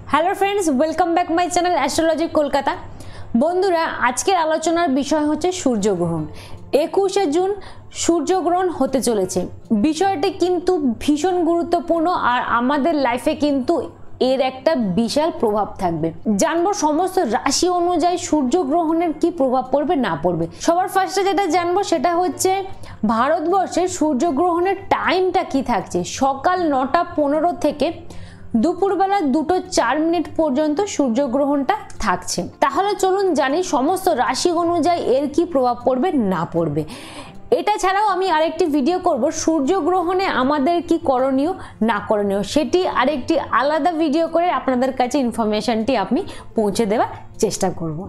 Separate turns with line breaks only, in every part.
Hello friends, welcome back my channel astrology Kolkata. বন্ধুরা, আজকের আলোচনার বিষয় হচ্ছে সূর্যগ্রহণ। 21শে জুন সূর্যগ্রহণ হতে চলেছে। বিষয়টি কিন্তু ভীষণ গুরুত্বপূর্ণ আর আমাদের লাইফে কিন্তু এর একটা বিশাল প্রভাব থাকবে। জানবো সমস্ত রাশি অনুযায়ী সূর্যগ্রহণের কি প্রভাব পড়বে না পড়বে। সবার ফার্স্টে যেটা জানবো সেটা হচ্ছে ভারতবর্ষের সূর্যগ্রহণের টাইমটা কি থাকছে। সকাল 9টা 15 থেকে দুপুরবেলা 2:04 পর্যন্ত সূর্যগ্রহণটা থাকছে। তাহলে চলুন জানি সমস্ত রাশি অনুযায়ী এর কি প্রভাব পড়বে না পড়বে। এটা ছাড়াও আমি আরেকটি ভিডিও করব সূর্যগ্রহণে আমাদের কি করণীয় না করণীয়, সেটি আরেকটি আলাদা ভিডিও করে আপনাদের কাছে ইনফরমেশনটি আমি পৌঁছে দেওয়ার চেষ্টা করব।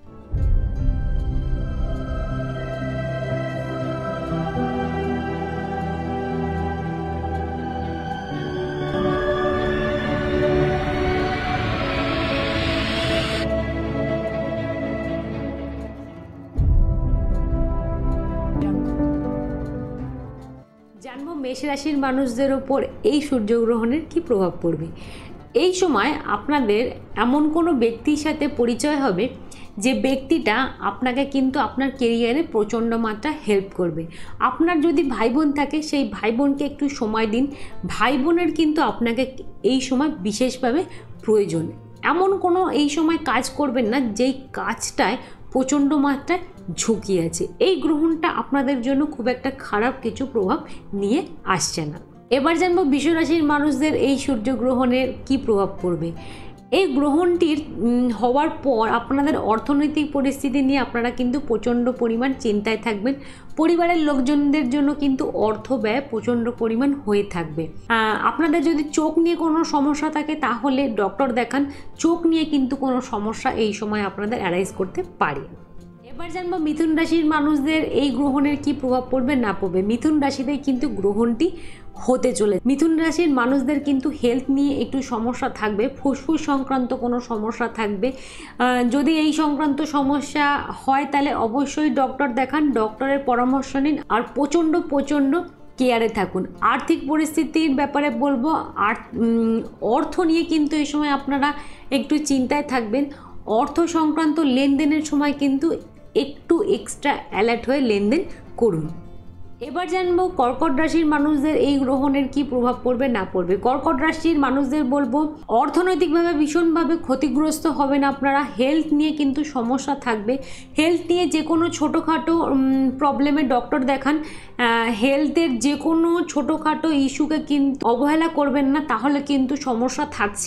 জানবো মেষ রাশির মানুষদের ওপর এই সূর্যগ্রহণের কি প্রভাব পড়বে। এই সময় আপনাদের এমন কোনো ব্যক্তির সাথে পরিচয় হবে যে ব্যক্তিটা আপনাকে কিন্তু আপনার কেরিয়ারে প্রচণ্ড মাত্রা হেল্প করবে। আপনার যদি ভাই বোন থাকে সেই ভাই বোনকে একটু সময় দিন। ভাই বোনের কিন্তু আপনাকে এই সময় বিশেষভাবে প্রয়োজন। এমন কোনো এই সময় কাজ করবেন না যেই কাজটায় প্রচণ্ড মাত্রায় ঝুঁকি আছে। এই গ্রহণটা আপনাদের জন্য খুব একটা খারাপ কিছু প্রভাব নিয়ে আসছে না। এবার জানবো বৃষ রাশির মানুষদের এই সূর্যগ্রহণের কি প্রভাব পড়বে। এই গ্রহণটির হওয়ার পর আপনাদের অর্থনৈতিক পরিস্থিতি নিয়ে আপনারা কিন্তু প্রচণ্ড পরিমাণ চিন্তায় থাকবেন। পরিবারের লোকজনদের জন্য কিন্তু অর্থ ব্যয় প্রচণ্ড পরিমাণ হয়ে থাকবে। আপনাদের যদি চোখ নিয়ে কোনো সমস্যা থাকে তাহলে ডক্টর দেখান। চোখ নিয়ে কিন্তু কোনো সমস্যা এই সময় আপনাদের অ্যারাইজ করতে পারে। এবার জানবো মিথুন রাশির মানুষদের এই গ্রহণের কি প্রভাব পড়বে না পড়বে। মিথুন রাশিতে কিন্তু গ্রহণটি হতে চলে। মিথুন রাশির মানুষদের কিন্তু হেলথ নিয়ে একটু সমস্যা থাকবে। ফুসফুস সংক্রান্ত কোনো সমস্যা থাকবে। যদি এই সংক্রান্ত সমস্যা হয় তাহলে অবশ্যই ডক্টর দেখান, ডক্টরের পরামর্শ নিন আর প্রচণ্ড কেয়ারে থাকুন। আর্থিক পরিস্থিতির ব্যাপারে বলবো, অর্থ নিয়ে কিন্তু এই সময় আপনারা একটু চিন্তায় থাকবেন। অর্থ সংক্রান্ত লেনদেনের সময় কিন্তু একটু এক্সট্রা অ্যালার্ট হয়ে লেনদেন করুন। এবার জানবো কর্কট রাশির মানুষদের এই গ্রহণের কি প্রভাব পড়বে না পড়বে। কর্কট রাশির মানুষদের বলবো অর্থনৈতিকভাবে ভীষণভাবে ক্ষতিগ্রস্ত হবেন আপনারা। হেলথ নিয়ে কিন্তু সমস্যা থাকবে। হেলথ নিয়ে যে কোনো ছোটোখাটো প্রবলেমে ডক্টর দেখান। হেলথের যে কোনো ছোটোখাটো ইস্যুকে কিন্তু অবহেলা করবেন না, তাহলে কিন্তু সমস্যা থাকছে।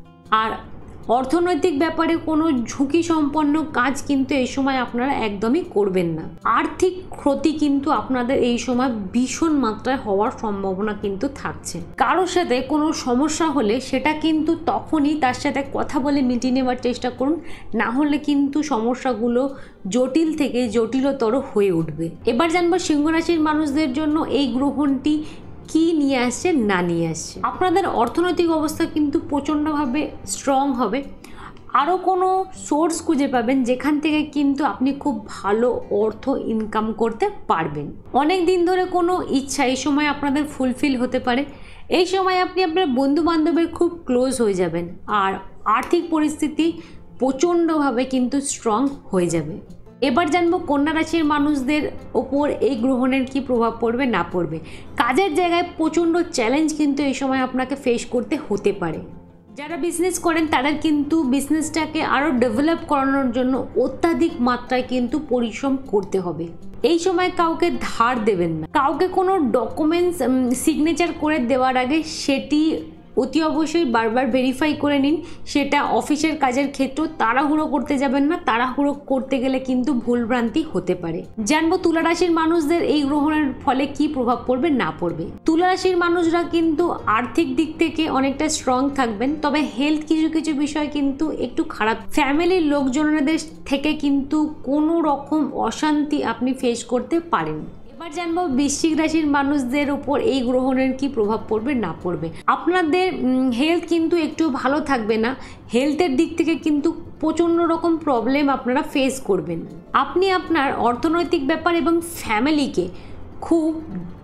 আর অর্থনৈতিক ব্যাপারে কোনো ঝুঁকি সম্পন্ন কাজ কিন্তু এই সময় আপনারা একদমই করবেন না। আর্থিক ক্ষতি কিন্তু আপনাদের এই সময় ভীষণ মাত্রায় হওয়ার সম্ভাবনা কিন্তু থাকছে। কারোর সাথে কোনো সমস্যা হলে সেটা কিন্তু তখনই তার সাথে কথা বলে মিটিয়ে নেওয়ার চেষ্টা করুন, না হলে কিন্তু সমস্যাগুলো জটিল থেকে জটিলতর হয়ে উঠবে। এবার জানবো সিংহ রাশির মানুষদের জন্য এই গ্রহণটি কি নিয়ে আসছে না নিয়ে আসছে। আপনাদের অর্থনৈতিক অবস্থা কিন্তু প্রচণ্ডভাবে স্ট্রং হবে। আরও কোনো সোর্স খুঁজে পাবেন যেখান থেকে কিন্তু আপনি খুব ভালো অর্থ ইনকাম করতে পারবেন। অনেক দিন ধরে কোনো ইচ্ছা এই সময় আপনাদের ফুলফিল হতে পারে। এই সময় আপনি আপনার বন্ধু বান্ধবের খুব ক্লোজ হয়ে যাবেন আর আর্থিক পরিস্থিতি প্রচণ্ডভাবে কিন্তু স্ট্রং হয়ে যাবে। এবার জানবো কন্যা রাশির মানুষদের ওপর এই গ্রহণের কি প্রভাব পড়বে না পড়বে। কাজের জায়গায় প্রচণ্ড চ্যালেঞ্জ কিন্তু এই সময় আপনাকে ফেস করতে হতে পারে। যারা বিজনেস করেন তাদের কিন্তু বিজনেসটাকে আরও ডেভেলপ করানোর জন্য অত্যাধিক মাত্রায় কিন্তু পরিশ্রম করতে হবে। এই সময় কাউকে ধার দেবেন না। কাউকে কোনো ডকুমেন্টস সিগনেচার করে দেওয়ার আগে সেটি অতি অবশ্যই বারবার ভেরিফাই করে নিন। সেটা অফিসের কাজের ক্ষেত্রেও তাড়াহুড়ো করতে যাবেন না। তাড়াহুড়ো করতে গেলে কিন্তু ভুলভ্রান্তি হতে পারে। জানবো তুলা রাশির মানুষদের এই গ্রহণের ফলে কি প্রভাব পড়বে না পড়বে। তুলা রাশির মানুষরা কিন্তু আর্থিক দিক থেকে অনেকটা স্ট্রং থাকবেন, তবে হেলথ কিছু বিষয় কিন্তু একটু খারাপ। ফ্যামিলির লোকজনদের থেকে কিন্তু কোনো রকম অশান্তি আপনি ফেস করতে পারেন। এবার জানবো বৃশ্চিক রাশির মানুষদের উপর এই গ্রহণের কি প্রভাব পড়বে না পড়বে। আপনাদের হেলথ কিন্তু একটু ভালো থাকবে না। হেলথের দিক থেকে কিন্তু প্রচণ্ড রকম প্রবলেম আপনারা ফেস করবেন। আপনি আপনার অর্থনৈতিক ব্যাপার এবং ফ্যামিলিকে খুব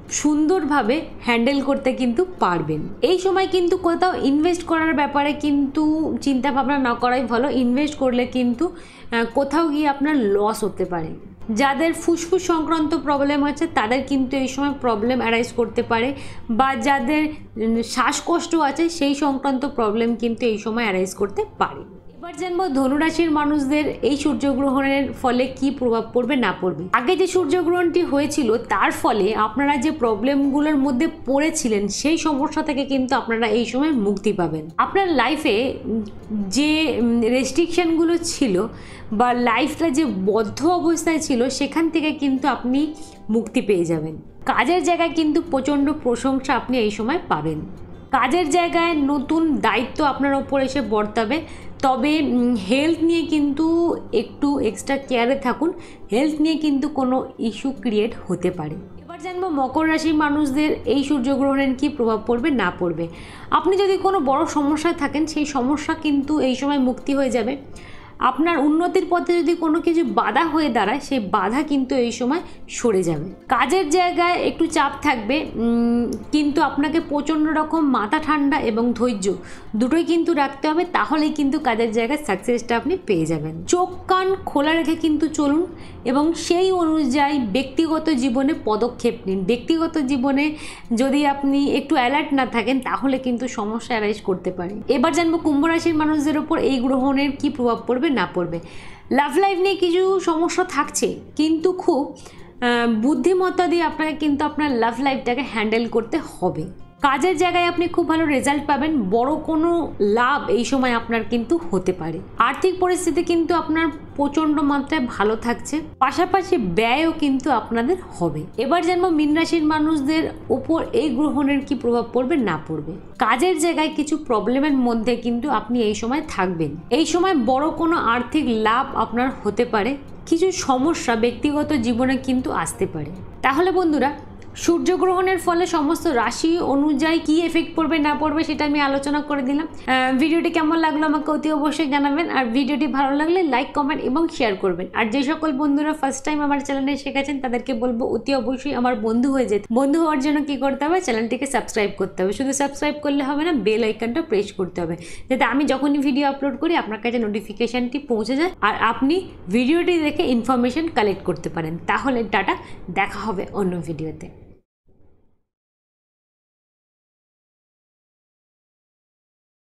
সুন্দরভাবে হ্যান্ডেল করতে কিন্তু পারবেন। এই সময় কিন্তু কোথাও ইনভেস্ট করার ব্যাপারে কিন্তু চিন্তা ভাবনা না করাই ভালো। ইনভেস্ট করলে কিন্তু কোথাও গিয়ে আপনার লস হতে পারে। যাদের ফুসফুস সংক্রান্ত প্রবলেম আছে তাদের কিন্তু এই সময় প্রবলেম অ্যারাইজ করতে পারে, বা যাদের শ্বাসকষ্ট আছে সেই সংক্রান্ত প্রবলেম কিন্তু এই সময় অ্যারাইজ করতে পারে। এবার জানবো ধনুরাশির মানুষদের এই সূর্যগ্রহণের ফলে কি প্রভাব পড়বে না পড়বে। আগে যে সূর্যগ্রহণটি হয়েছিল তার ফলে আপনারা যে প্রবলেমগুলোর মধ্যে পড়েছিলেন সেই সমস্যা থেকে কিন্তু আপনারা এই সময় মুক্তি পাবেন। আপনার লাইফে যে রেস্ট্রিকশানগুলো ছিল বা লাইফটা যে বদ্ধ অবস্থায় ছিল সেখান থেকে কিন্তু আপনি মুক্তি পেয়ে যাবেন। কাজের জায়গায় কিন্তু প্রচণ্ড প্রশংসা আপনি এই সময় পাবেন। কাজের জায়গায় নতুন দায়িত্ব আপনার ওপর এসে বর্তাবে। তবে হেলথ নিয়ে কিন্তু একটু এক্সট্রা কেয়ারে থাকুন। হেলথ নিয়ে কিন্তু কোনো ইস্যু ক্রিয়েট হতে পারে। এবার জানবো মকর রাশির মানুষদের এই সূর্যগ্রহণের কি প্রভাব পড়বে না পড়বে। আপনি যদি কোনো বড় সমস্যায় থাকেন সেই সমস্যা কিন্তু এই সময় মুক্তি হয়ে যাবে। আপনার উন্নতির পথে যদি কোনো কিছু বাধা হয়ে দাঁড়ায় সেই বাধা কিন্তু এই সময় সরে যাবে। কাজের জায়গায় একটু চাপ থাকবে, কিন্তু আপনাকে প্রচণ্ড রকম মাথা ঠান্ডা এবং ধৈর্য দুটোই কিন্তু রাখতে হবে, তাহলেই কিন্তু কাজের জায়গায় সাকসেসটা আপনি পেয়ে যাবেন। চোখ কান খোলা রেখে কিন্তু চলুন এবং সেই অনুযায়ী ব্যক্তিগত জীবনে পদক্ষেপ নিন। ব্যক্তিগত জীবনে যদি আপনি একটু অ্যালার্ট না থাকেন তাহলে কিন্তু সমস্যা অ্যারাইজ করতে পারে। এবার জানবো কুম্ভ রাশির মানুষদের ওপর এই গ্রহণের কি প্রভাব পড়বে না পড়বে। লাভ লাইফ নিয়ে কিছু সমস্যা থাকছে, কিন্তু খুব বুদ্ধিমত্তা দিয়ে আপনাকে কিন্তু আপনার লাভ লাইফটাকে হ্যান্ডেল করতে হবে। কাজের জায়গায় আপনি খুব ভালো রেজাল্ট পাবেন। বড় কোনো লাভ এই সময় আপনার কিন্তু হতে পারে। আর্থিক পরিস্থিতি কিন্তু আপনার প্রচণ্ড মাত্রায় ভালো থাকছে, পাশাপাশি ব্যয়ও কিন্তু আপনাদের হবে। এবার জানবো মীন রাশির মানুষদের উপর এই গ্রহণের কি প্রভাব পড়বে না পড়বে। কাজের জায়গায় কিছু প্রবলেমের মধ্যে কিন্তু আপনি এই সময় থাকবেন। এই সময় বড় কোনো আর্থিক লাভ আপনার হতে পারে। কিছু সমস্যা ব্যক্তিগত জীবনে কিন্তু আসতে পারে। তাহলে বন্ধুরা, সূর্যগ্রহণের ফলে সমস্ত রাশি অনুযায়ী কি এফেক্ট পড়বে না পড়বে সেটা আমি আলোচনা করে দিলাম। ভিডিওটি কেমন লাগলো আমাকে অতি অবশ্যই জানাবেন। আর ভিডিওটি ভালো লাগলে লাইক কমেন্ট এবং শেয়ার করবেন। আর যে সকল বন্ধুরা ফার্স্ট টাইম আমার চ্যানেলে শিখেছেন তাদেরকে বলবো অতি অবশ্যই আমার বন্ধু হয়ে যেতে। বন্ধু হওয়ার জন্য কি করতে হবে, চ্যানেলটিকে সাবস্ক্রাইব করতে হবে। শুধু সাবস্ক্রাইব করলে হবে না, বেল আইকনটা প্রেস করতে হবে, যাতে আমি যখনই ভিডিও আপলোড করি আপনার কাছে নোটিফিকেশানটি পৌঁছে যায় আর আপনি ভিডিওটি দেখে ইনফরমেশন কালেক্ট করতে পারেন। তাহলে টাটা, দেখা হবে অন্য ভিডিওতে।